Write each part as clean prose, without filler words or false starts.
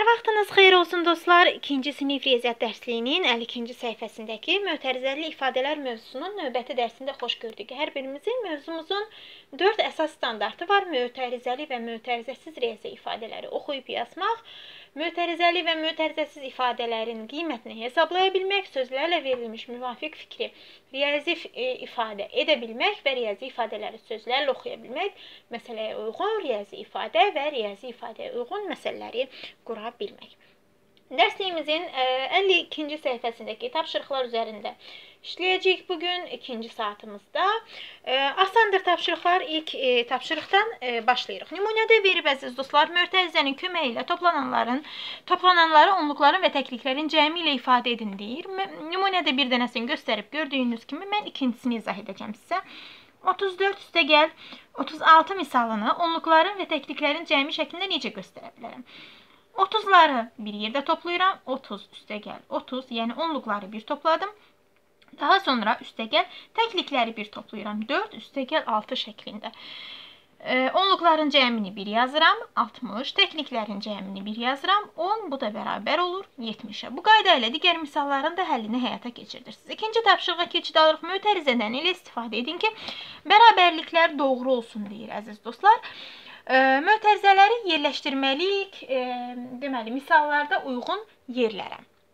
Vaxtınız xeyir olsun dostlar. 2-ci sinif riyaziyyat dərsliyinin 52-ci səhifəsindəki mötərizəli ifadələr mövzusunun növbəti dərsində xoş gördük. Hər birimizin mövzumuzun 4 əsas standartı var. Mötərizəli və mötərizəsiz riyazi ifadələri oxuyub yazmaq, mötərizəli və mötərizəsiz ifadələrin qiymətini hesablaya bilmək, sözlərlə verilmiş müvafiq fikri riyazi ifadə edə bilmək və riyazi ifadələri sözlərlə oxuya bilmək, məsələyə uyğun riyazi ifadə və riyazi ifadəyə uyğun məsələləri qura bilmək. Dərsliyimizin 52-ci səhifəsindəki tapşırıqlar üzərində işləyəcəyik bugün 2-ci saatımızda. Asandır tapşırıqlar. İlk tapşırıqdan başlayırıq. Nümunədə verib əziz dostlar, mötərizənin köməyi ilə toplananları onluqların və təkliklərin cəmi ilə ifadə edin deyir. Nümunədə bir dənəsini göstərib gördüyünüz kimi mən ikincisini izah edəcəm sizə. 34 üstəgəl 36 misalını onluqların və təkliklərin cəmi şəklində necə göstərə bilərəm? 30'ları bir yerdə toplayıram. 30 üstəgəl 30, yəni onluqları bir topladım. Daha sonra üstəgəl təklikləri bir toplayıram. 4 üstəgəl 6 şəklində. Onluqların cəmini bir yazıram. 60, təkliklərin cəmini bir yazıram. 10, bu da bərabər olur 70'ə. Bu qayda ilə digər misalların da həllini həyata keçirirsiniz. İkinci tapşırığa keçid alırıq. Mötərizədən ilə istifadə edin ki, bərabərliklər doğru olsun deyir əziz dostlar. Mötərizələri yerləşdirməliyik, deməli, misallarda uyğun yerlərə.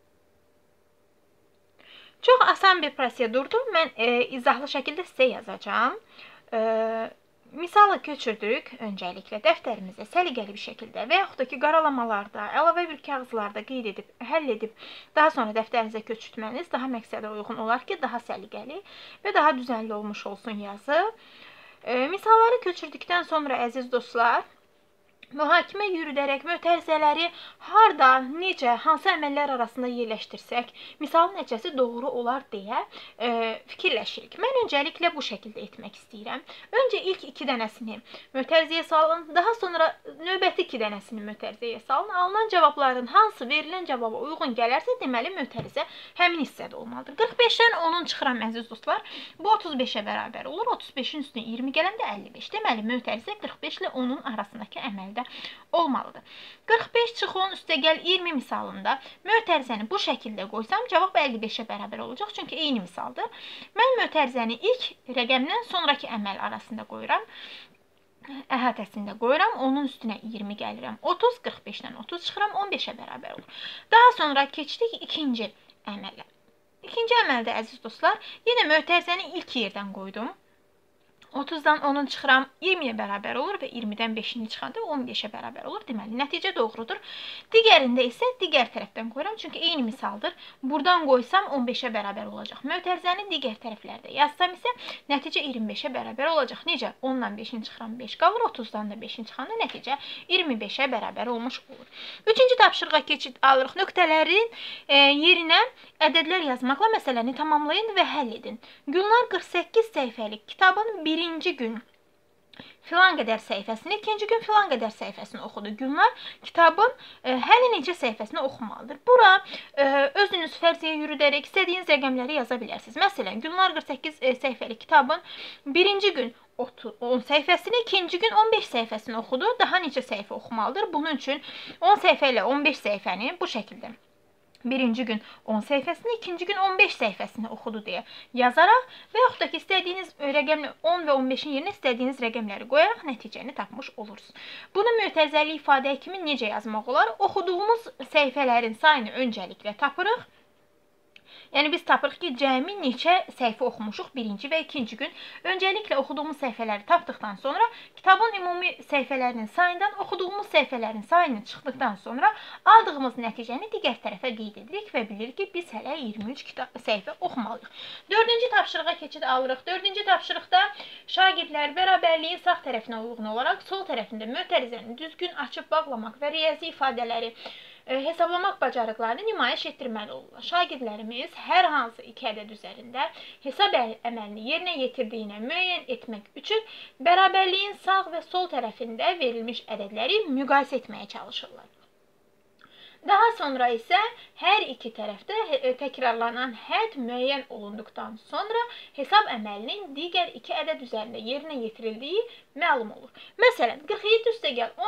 Çox asan bir prosedurdur. Mən izahlı şəkildə sizə yazacağım. Misalı köçürdük öncəliklə dəftərimizə səliqəli bir şəkildə və yaxud da ki, qaralamalarda, əlavə bir kağızlarda qeyd edib, həll edib, daha sonra dəftərinizə köçürtməniz daha məqsədə uyğun olar ki, daha səliqəli və daha düzənli olmuş olsun yazı. Misalları köçürdükdən sonra əziz dostlar, mühakimə yürüdərək mötərizələri harda, necə, hansı əməllər arasında yerləşdirsək, misalın nəticəsi doğru olar deyə fikirləşirik. Mən öncəliklə bu şəkildə etmək istəyirəm. Öncə ilk 2 dənəsini mötərizəyə salın, daha sonra növbəti 2 dənəsini mötərizəyə salın. Alınan cavabların hansı verilən cavaba uyğun gələrsə, deməli mötərizə həmin hissədə olmalıdır. 45-dən 10'un çıxıram əziz dostlar. Bu 35'ə bərabər olur. 35'in üstünə 20 gələndə 55. Deməli mötərizə 45 ilə 10'un arasındakı əməldə olmalıdır. 45 çıx 10 üstəgəl 20 misalında mötərizəni bu şəkildə qoysam, cavab 55'ə bərabər olacaq. Çünki eyni misaldır. Mən mötərizəni ilk rəqəmdən sonraki əməl arasında qoyuram. Əhatəsində qoyuram. Onun üstünə 20 gəlirəm. 30, 45'dən 30 çıxıram. 15'ə bərabər olur. Daha sonra keçdik ikinci əmələ. İkinci əməldə əziz dostlar, yenə mötərizəni ilk yerdən qoydum. 30'dan 10'un çıxıram, 20'yə bərabər olur və 20'dən 5'ini çıxanda 15'ə bərabər olur. Deməli, nəticə doğrudur. Digərində isə digər tərəfdən qoyuram, çünki eyni misaldır. Buradan qoysam 15'ə bərabər olacaq. Mötərizəni digər tərəflərdə yazsam isə nəticə 25'ə bərabər olacaq. Necə? 10'dan 5'ini çıxıram, 5 qalır. 30'dan da 5'ini çıxanda nəticə 25'ə bərabər olmuş olur. Üçüncü tapşırığa keçid alırıq. Nöqtələrin yerinə ədədlər yazmaqla məsələni tamamlayın və həll edin. Gülnar 48 səhifəlik kitabın birinci gün filan qədər səhifəsini, ikinci gün filan qədər səhifəsini oxudu. Gülnar kitabın hər neçə səhifəsini oxumalıdır. Bura özünüz fərziyə yürüdərək istədiyiniz rəqəmləri yaza bilərsiniz. Məsələn, Gülnar 48 səhifəlik kitabın birinci gün 10 səhifəsini, ikinci gün 15 səhifəsini oxudu. Daha neçə səhifə oxumalıdır? Bunun üçün 10 səhifə ilə 15 səhifəni bu şəkildə. Birinci gün 10 səhifəsini, ikinci gün 15 səhifəsini oxudu deyə yazaraq və yaxud da ki, istədiyiniz rəqəmlə 10 və 15'in yerinə istədiyiniz rəqəmləri qoyaraq nəticəni tapmış olursunuz. Bunu mötərizəli ifadə kimi necə yazmaq olar? Oxuduğumuz səhifələrin sayını öncəliklə tapırıq. Yəni biz tapırıq ki, cəmi neçə səhifə oxumuşuq birinci və ikinci gün. Öncəliklə oxuduğumuz səhifələri tapdıqdan sonra kitabın ümumi səhifələrinin sayından oxuduğumuz səhifələrin sayını çıxdıqdan sonra aldığımız nəticəni digər tərəfə qeyd edirik və bilirik ki, biz hələ 23 səhifə oxumalıyıq. Dördüncü tapşırığa keçid alırıq. Dördüncü tapşırıqda şagirdlər bərabərliyin sağ tərəfinə uyğun olaraq sol tərəfində mötərizəni düzgün açıb bağlamaq və riyazi ifadələri hesablamaq bacarıqlarını nümayiş etdirməli olurlar. Şagirdlərimiz hər hansı 2 ədəd üzərində hesab əməlini yerinə yetirdiyinə müəyyən etmək üçün bərabərliyin sağ və sol tərəfində verilmiş ədədləri müqayisə etməyə çalışırlar. Daha sonra isə hər iki tərəfdə təkrarlanan hədd müəyyən olunduqdan sonra hesab əməlinin digər 2 ədəd üzərində yerinə yetirildiyi məlum olur. Məsələn, 47 üstəgəl 13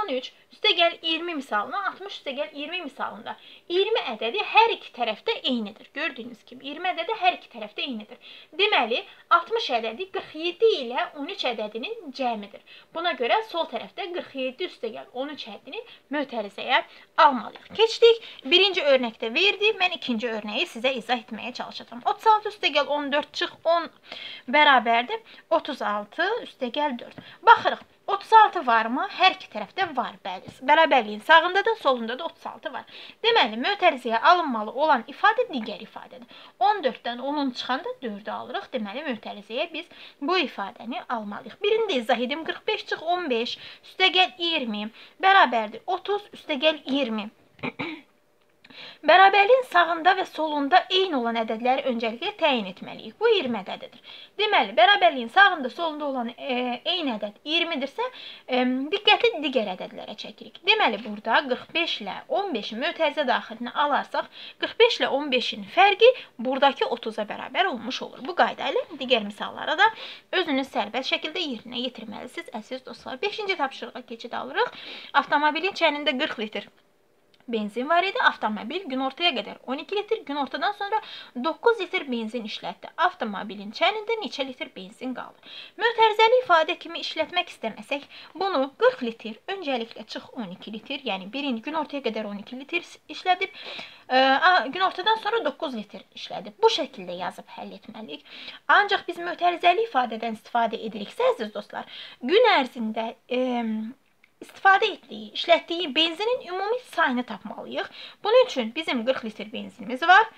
üstəgəl 20 misalına, 60 üstəgəl 20 misalında 20 ədədi hər iki tərəfdə eynidir. Gördüyünüz kimi 20 ədədi hər iki tərəfdə eynidir. Deməli, 60 ədədi 47 ilə 13 ədədinin cəmidir. Buna görə sol tərəfdə 47 üstəgəl 13 ədədini mötərizəyə almalıyıq. Keçdik. Birinci örnəkdə verdi. Mən ikinci örnəyi sizə izah etməyə çalışacağım. 36 üstəgəl 14 çıx 10 bərabərdir. 36 üstəgəl 4. Baxırıq. 36 varmı? Hər iki tərəfdə var. Bəli. Bərabərliyin sağında da, solunda da 36 var. Deməli, mötərizəyə alınmalı olan ifadə digər ifadədir. 14-dən 10-un çıxanda 4-ü alırıq. Deməli, mötərizəyə biz bu ifadəni almalıyıq. Birini də izah edim. 45 çıx 15 üstəgəl 20 bərabərdir. 30 üstəgəl 20. Bərabərliyin sağında və solunda eyni olan ədədləri öncəliklə təyin etməliyik. Bu 20 ədədidir. Deməli, bərabərliyin sağında, solunda olan eyni ədəd 20-dirsə, diqqətli digər ədədlərə çəkirik. Deməli, burada 45 ilə 15-in mötərizə daxilinə alarsak, 45 ilə 15-in fərqi buradakı 30-a bərabər olmuş olur. Bu qayda ilə digər misallara da özünüz sərbəst şəkildə yerinə yetirməlisiniz, əziz dostlar. 5-ci tapşırığa keçid alırıq. Avtomobilin çənində 40 litr benzin var idi. Avtomobil günortaya qədər 12 litr, günortadan sonra 9 litr benzin işlətdi. Avtomobilin çənində neçə litr benzin qaldı? Mötərizəli ifadə kimi işlətmək istəməsək, bunu 40 litr, öncəliklə çıx 12 litr, yəni birinci günortaya qədər 12 litr işlədib, günortadan sonra 9 litr işlədib. Bu şəkildə yazıb həll etməliyik. Ancaq biz mötərizəli ifadədən istifadə ediriksə, əziz dostlar, gün ərzində istifadə etdiyi, işlətdiyi benzinin ümumi sayını tapmalıyıq. Bunun üçün bizim 40 litr benzinimiz var.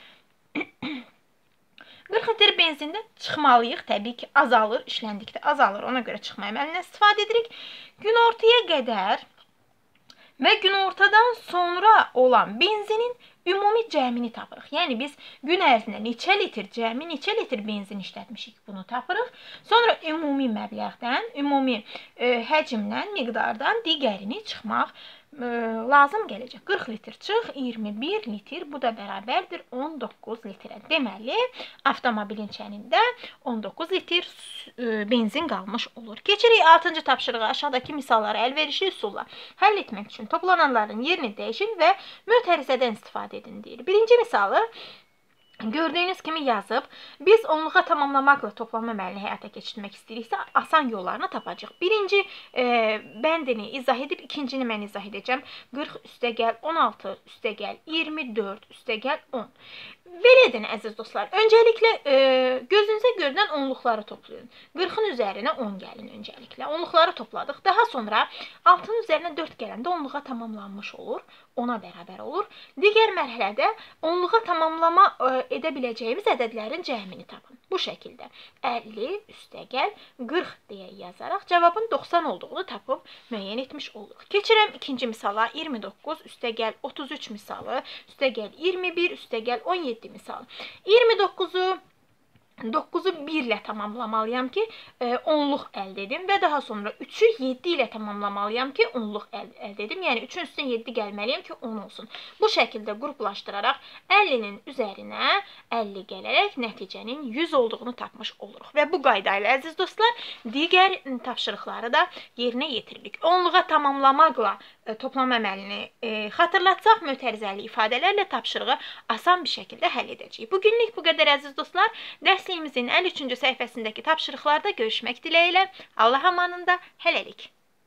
40 litr benzində çıxmalıyıq. Təbii ki, azalır, işləndikdə azalır. Ona görə çıxma əməlindən istifadə edirik. Günortaya qədər və günortadan sonra olan benzinin ümumi cəmini tapırıq. Yəni, biz gün ərzində neçə litr cəmi, neçə litr benzin işlətmişik, bunu tapırıq. Sonra ümumi məbləğdən, ümumi həcmdən, miqdardan digərini çıxmaq lazım gələcək. 40 litr çıx, 21 litr, bu da bərabərdir 19 litrə. Deməli, avtomobilin çənində 19 litr benzin qalmış olur. Keçirik 6-cı tapşırığa. Aşağıdakı misalları əlverişli üsulla həll etmək üçün toplananların yerini dəyişin və mötərizədən istifadə edin deyir. Birinci misalı gördüyünüz kimi yazıb, biz onluğa tamamlamaqla toplanma əməlini həyata keçirmək istəyiriksə, asan yollarını tapacaq. Birinci bəndini izah edib, ikincini mən izah edəcəm. 40 üstəgəl 16 üstəgəl 24 üstəgəl 10. Belə edin, əziz dostlar. Öncəliklə gözünüzə görünən onluqları toplayın. 40-ın üzərinə 10 gəlin öncəliklə. Onluqları topladıq. Daha sonra 6-nın üzərinə 4 gələndə onluğa tamamlanmış olur. 10-a bərabər olur. Digər mərhələdə onluğa tamamlama edə biləcəyimiz ədədlərin cəmini tapın. Bu şəkildə 50 üstəgəl 40 deyə yazaraq cavabın 90 olduğunu tapıb müəyyən etmiş oluruq. Keçirəm ikinci misala. 29 üstəgəl 33 misalı, üstəgəl 21 üstəgəl 17 misalı. 29-u 9-u 1 ilə tamamlamalıyam ki, onluq əldə edim və daha sonra 3-ü 7 ilə tamamlamalıyam ki, onluq əldə edim. Yəni 3-ün üstünə 7 gəlməliyəm ki, 10 olsun. Bu şəkildə qruplaşdıraraq 50-nin üzərinə 50 gələrək nəticənin 100 olduğunu tapmış oluruq. Və bu qayda ilə, əziz dostlar, digər tapşırıqları da yerinə yetiririk. Onluğa tamamlamaqla toplama əməlini xatırlatsaq, mötərizəli ifadələrlə tapşırığı asan bir şəkildə həll edəcəyik. Bugünlük bu qədər, əziz dostlar. Dərsimizin 53-cü səhifəsindəki tapşırıqlarda görüşmək diləyilə. Allah amanında, hələlik.